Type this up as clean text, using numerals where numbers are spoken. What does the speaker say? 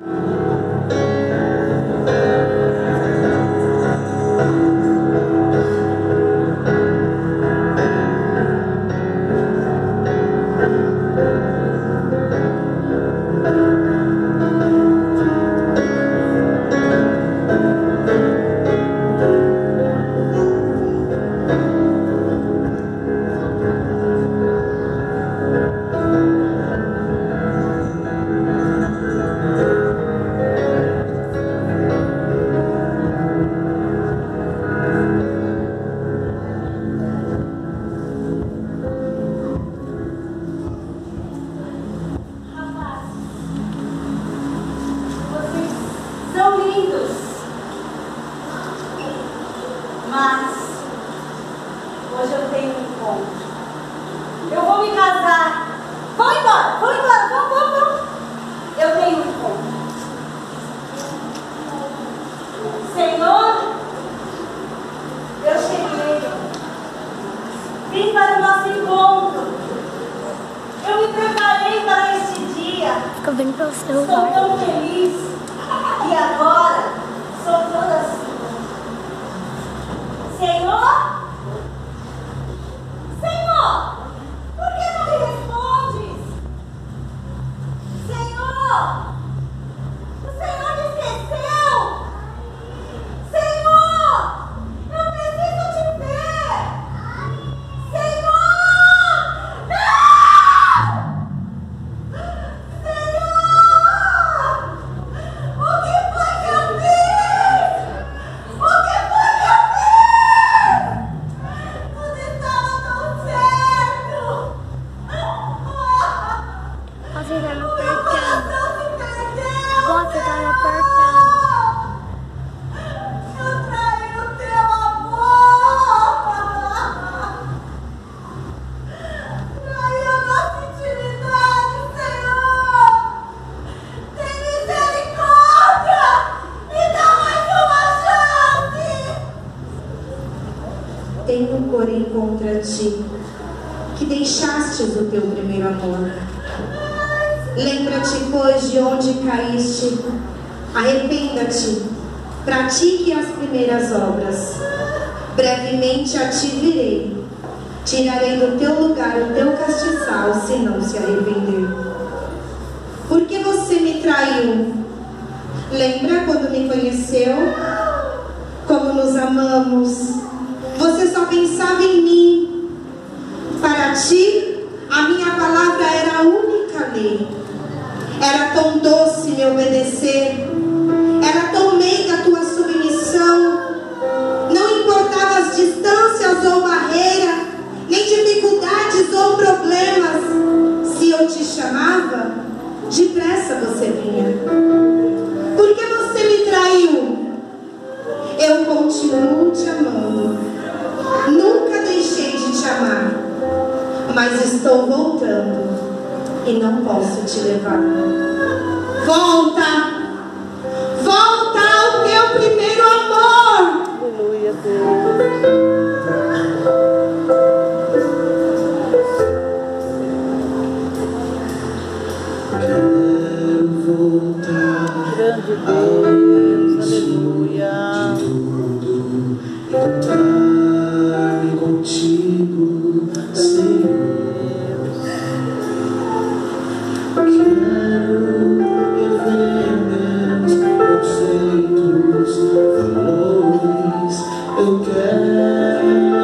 Tenho, porém, contra ti, que deixastes o teu primeiro amor. Lembra-te, pois, de onde caíste, arrependa-te, pratique as primeiras obras. Brevemente a ti virei, tirarei do teu lugar o teu castiçal, se não se arrepender. Porque você me traiu? Lembra quando me conheceu? Como nos amamos? Você só pensava em mim. Para ti, a minha palavra era a única lei. Era tão doce me obedecer. Era tão meiga a tua submissão. Não importava as distâncias ou barreiras, nem dificuldades ou problemas. Se eu te chamava, depressa você vinha. Por que você me traiu? Eu continuo te amando. Nunca deixei de te amar, mas estou voltando e não posso te levar. Volta! Volta ao teu primeiro amor! Aleluia, Deus. Grande Deus, aleluia. Encontrar-me contigo, Senhor. Quero rever meus conceitos, valores. Eu quero